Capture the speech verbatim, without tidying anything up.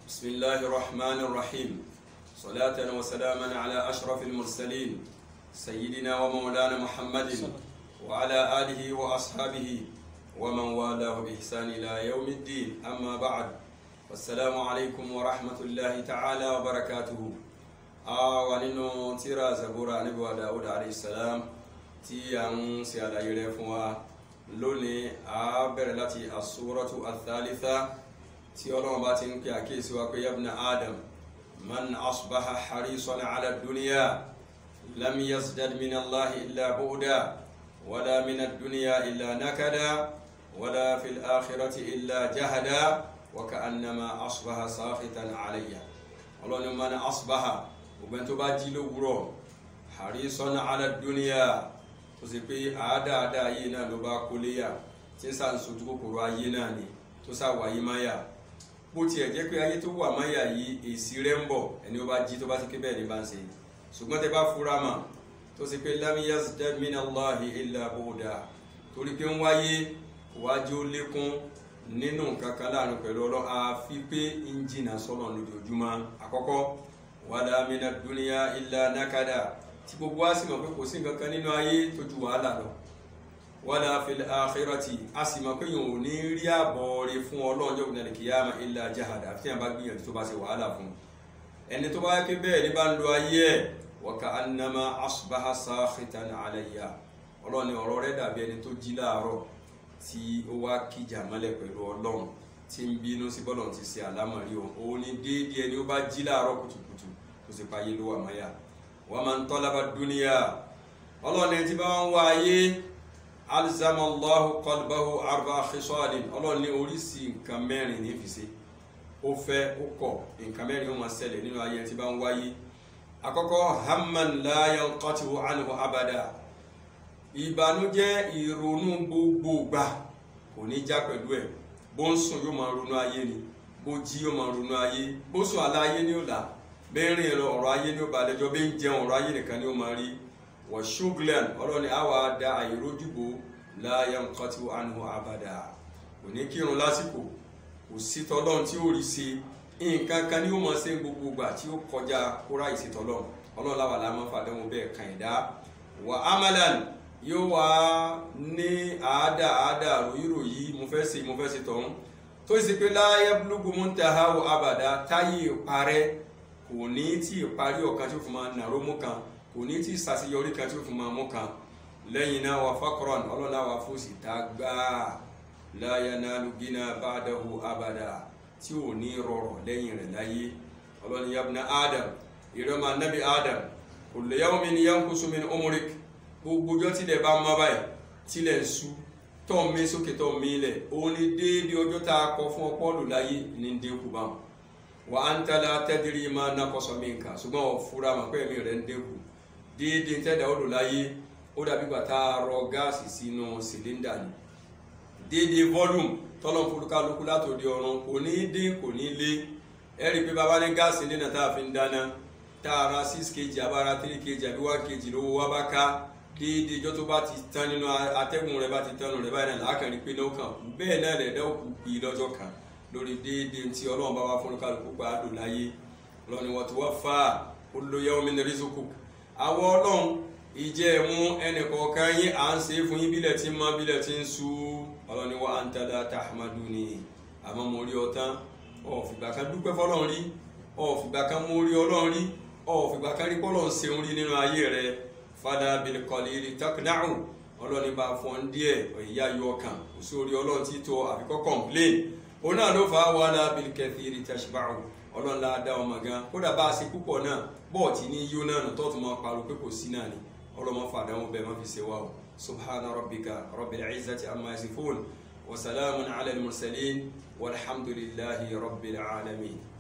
بسم الله الرحمن الرحيم. صلاة وسلاما على أشرف المرسلين سيدنا ومولانا محمد وعلى آله وأصحابه ومن والاه بإحسان إلى يوم الدين. أما بعد، والسلام عليكم ورحمة الله تعالى وبركاته. وننو ترى زبور نبي داود عليه السلام تيان سيالا يلفوا لوني أبرلتي السورة الثالثة tí Ọlọ́run bá ti ń pè àkíyèsí wa pé yabna adam man asbaha harisan ala dunya lam yazdad min allahi illa bu'da wala min ad-dunya illa nakada wala fil akhirati illa jahada wa ka'annama asbaha sakhitan alayya. Ọlọ́run man asbaha ogun tó bá jí lówùúrọ̀ harisan ala dunya tó sì pé àádáadáa ayé náà ló bá kóléyà tí sá ń sojú kòkòrò ayé náà ni tó sá wáyé máyà bó tiẹ̀ jẹ́ pé ayé tó wà máyà yìí èsì rẹ̀ ń bọ̀ ẹni ó bá jí tó bá ti ké bẹ́ẹ̀ ní bá ń ṣe. Ṣùgbọ́n tẹ bá fura mà tó sì pé lam yazdad minallahi illa bu'da torí pé ń wáyé wájú ó lékún nínú nǹkan kan láàrin pẹ̀lú ọlọ́ àfi pé ń jìnnà sọ́nà lójoojúmọ́. Àkọ́kọ́ wala minad dunya illa nakada tí gbogbo wa sì mọ̀ pé kò sí nǹkan kan nínú ayé tó ju wàhálà lọ. Wala fil akhirati asima pé yóò ní rí àbọ̀ rẹ̀ fún Ọlọ́run jọ́ gbìyànjú kìyàmá illa jahada àfi tí wọ́n bá gbìyànjú tó bá ṣe wàhálà fún ẹni tó bá yẹ pé bẹ́ẹ̀ ní bá ń lo ayé ẹ̀ wa ka'annama asbaha sakhitan alayya. Ọlọ́run ni ọ̀rọ̀ rẹ̀ dàbí ẹni tó jí láàárọ̀ tí ó wá kíjà mọ́lẹ̀ pẹ̀lú Ọlọ́run tí ń bínú sí bọ́lọ̀ ti ṣe àlámọ̀rí òun ní déédéé ẹni ó bá jí láàárọ̀ kùtùkùtù tó sì pa ayé ló wà máyà. wa man talaba dunya Ọlọ́run ẹni tí bá ń wá ayé alzama allahu qalbahu arba khisalin. Ọlọ́run ní oríṣi nǹkan mẹ́rin ní fi ṣe ó fẹ́ ó kọ̀ nǹkan mẹ́rin ó máa ṣẹlẹ̀ nínú ayé tí bá ń wáyé. Àkọ́kọ́ hamman la yanqati'u anhu abada, ìbànújẹ́ ìrònú gbogbo gbà kò ní já pẹ̀lú ẹ̀. Bó ń sùn yóò máa ronú ayé ni, bó jí yóò máa ronú ayé, bó sùn àlá ayé ni ó là, bẹ́ẹ̀ rìn ọ̀rọ̀ ayé ni ó bá lẹ́jọ́, bẹ́ẹ̀ ń jẹun ọ̀rọ̀ ayé nìkan ni ó máa rí. Wa shuglan Ọlọ́run ni àwa da àìrójúbò la yanqati'u anhu abada, kò ní kírun lásìkò, kò sí tọ́lọ́run tí ó rí sí nǹkan kan ní ó mọ̀ sí gbogbo ìgbà tí ó kọjá kóra ìsì tọ́lọ́run. Ọlọ́run láwà lámọ́ fàdánwò bẹ́ẹ̀ kan ìdá. Wa amalan yóò wá ní àádá àádá ròyìnròyìn mo fẹ́ ṣe mo fẹ́ ṣe tọ̀hún tó sì pé la yablughu muntahahu abada, táyé parẹ́ kò ní tí ìparí ọ̀kan tí ó fi máa nàró mú kan, kò ní tí ṣàṣeyọrí kan tí ó fi máa mú kan. Lẹ́yìn náà wà faqran ọlọ́lá wà fòsì tá gbáà la yanalu gina ba'dahu abada, tí ò ní rọrọ̀ lẹ́yìn rẹ̀ láyé. Ọlọ́ni yabna adam ìrọ́mà nabi adam kullu yawmin yanqusu min umrik, gbogbo ọjọ́ tílẹ̀ bá má báyìí tílẹ̀ ń sú tọ́ mi sókè tọ́ mi lẹ̀ òun ni déédéé ọjọ́ tá a kọ fún ọpọ́lù láyé ní dínkù báwọn. Wa anta la tadri ma naqasa minka, ṣùgbọ́n ọ̀fúra mà pé ẹ̀mí rẹ̀ ń dínkù déédéé tẹ́lẹ̀ ọdún láyé ó dàbí gbà tá a rọ gáàsì sínú sìlíndà ni. Déédéé volume tọ́lọ̀ fúlùkálukú látòdì ọ̀run kò ní dín kò ní lé. Ẹ rí i pé bàbá ní gáàsì nínú tá a fi ń dáná tá a ra six kg abára three kg àbí one kg lówó wá bá ká déédéé ijọ́ tó bá ti tán nínú atẹ́gùn rẹ̀ bá ti tán nù rẹ̀ báyìí náà láàkàrí pé náà kàn kú bẹ́ẹ̀ náà lẹ̀ dáwọ́ kú bí lọ́jọ́ kan lórí déédéé tí Ọlọ́run bá wá fúlùkálukú pa á dùn láyé. Ọlọ́run ni watuwaffa kullu yawmin rizquk. Àwọn Ọlọ́run ìjẹ́ ẹ̀mú ẹnìkọ̀ọ̀kan yín à ń ṣe fún yín bílẹ̀ tí ń mọ́ bílẹ̀ tí ń sú. Ọlọ́run ni wa anta la tahmaduni, àmọ́ mo rí ọ tán ọ̀ fìgbà kan dúpẹ́ fọ́lọ́run rí, ọ̀ fìgbà kan mo rí Ọlọ́run rí, ọ̀ fìgbà kan rí pọ́lọ́run ṣeun rí nínú ayé rẹ̀. Fala bil qalili taqna'u, Ọlọ́run ní bá fọ́n díẹ̀ ìyá yọ ọkàn kò sí orí Ọlọ́run tí tó àfikọ́ complain. Òun náà ló fà á wala bil kathiri tashba'u, Ọlọ́run la dá ọmọ gan kódà bá a ṣe púpọ̀ náà bọ́ọ̀tì ní yíó náà nù tọ́tù máa parọ́ pé kò sí náà ni. Ọlọ́run fàdánwò bẹ́ẹ̀ má fi ṣe wá o. Subhana rabbika rabbil izzati amma yasifun wa salamun ala al mursalin walhamdulillahi rabbil alamin.